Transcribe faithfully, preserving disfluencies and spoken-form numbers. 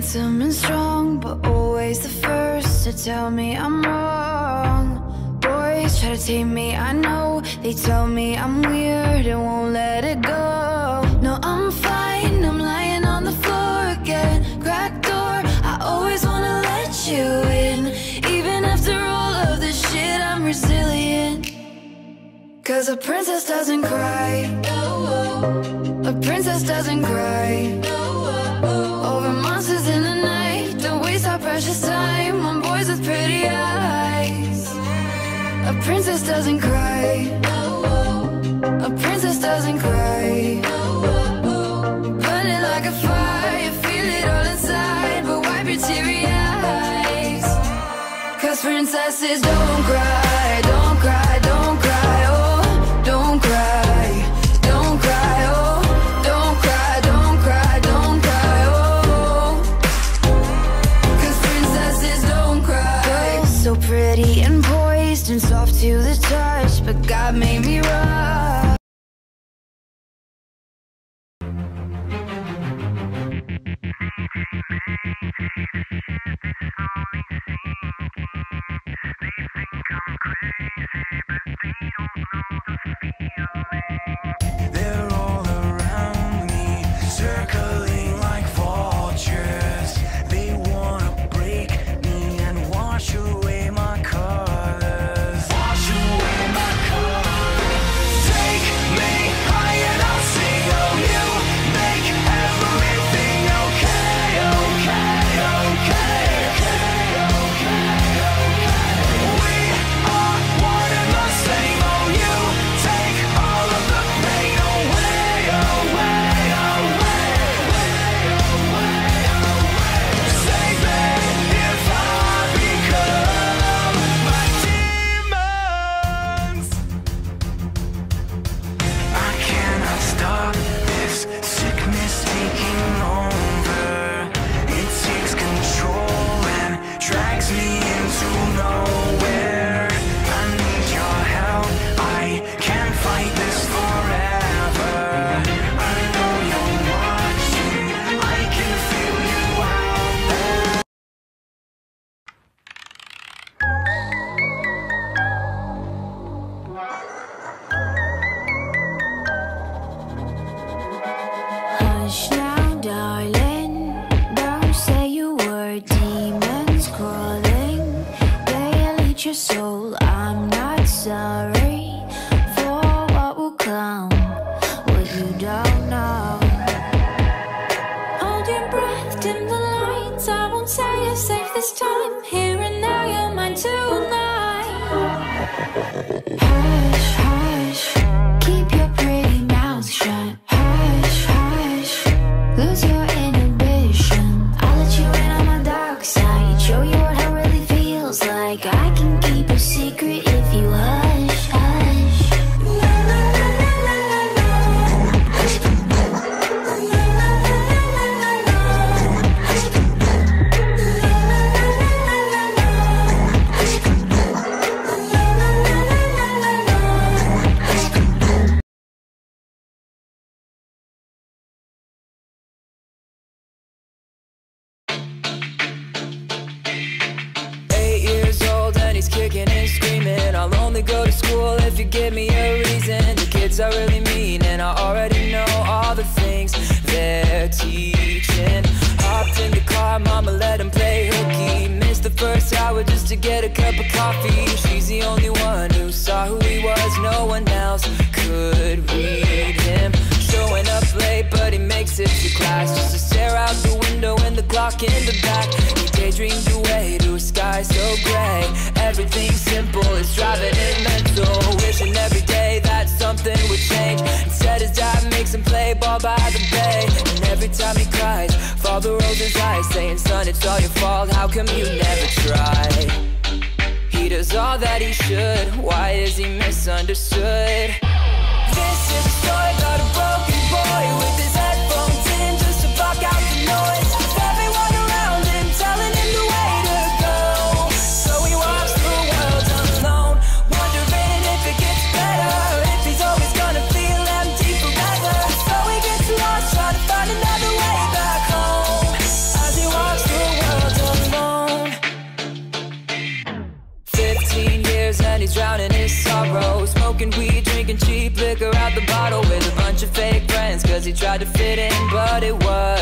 handsome and strong, but always the first to tell me I'm wrong. Boys try to tame me, I know. They tell me I'm weird and won't let it go. No, I'm fine, I'm lying on the floor again. Cracked door, I always wanna let you in. Even after all of this shit, I'm resilient. Cause a princess doesn't cry. A princess doesn't cry over monsters in the night. Don't waste our precious time on boys with pretty eyes. A princess doesn't cry. A princess doesn't cry. Burn it like a fire, feel it all inside, but wipe your teary eyes. Cause princesses don't cry, don't cry, don't cry, oh, don't cry, don't cry, oh, don't cry, don't cry, don't cry, oh. Cause princesses don't cry. Girls so pretty and poised and soft to the touch, but God made me rough. They're all around me, circling like vultures. They wanna break me and wash away my colors. Wash away my colors. Take me high and I'll sing of you. Make everything okay, okay, okay, okay, okay, okay. We are one and the same. Oh, you take all of the pain away, away, away, away, away. Save me if I become my demons. I cannot stop this sickness taking over. It takes control and drags me into nowhere. I need your help, I can't fight this forever. I know you're watching, I can feel you out there. Hush now, darling, don't say a word. Demons crawling, they'll eat your soul. I'm not sorry for what will come, what you don't know. Hold your breath, dim the lights. I won't say you're safe this time. Here and now, you're mine tonight. Hush, hush, keep your pretty mouth shut. Hush, hush, lose your inhibition. I'll let you in on my dark side, show you what hell really feels like. I can keep a secret if you hush, hush. La, la, la, la, la, la, la. La, la, la, la, la, la, la. La, la, la, la, la, la, la. La, la, la, la, la, la, la. Eight years old and he's kicking and screaming. I'll only go to school if you give me a reason. The kids are really mean and I already know all the things they're teaching. Hopped in the car, mama let him play hooky. Missed the first hour just to get a cup of coffee. She's the only one who saw who he was. No one else could read him. Showing up late but he makes it to class just to stare out the window and the clock in the back. He daydreams away to a sky so gray. Everything simple is driving him mental. Wishing every day that something would change. Instead his dad makes him play ball by the bay. And every time he cries, father rolls his eyes saying, son, it's all your fault, how come you never tried? He does all that he should, why is he misunderstood? This is a story about a broken boy with his headphones in just to block out the noise of everyone around him telling him the way to go. So he walks the world alone, wondering if it gets better, if he's always gonna feel empty forever. So he gets lost trying to find another way back home. As he walks he tried to fit in, but it was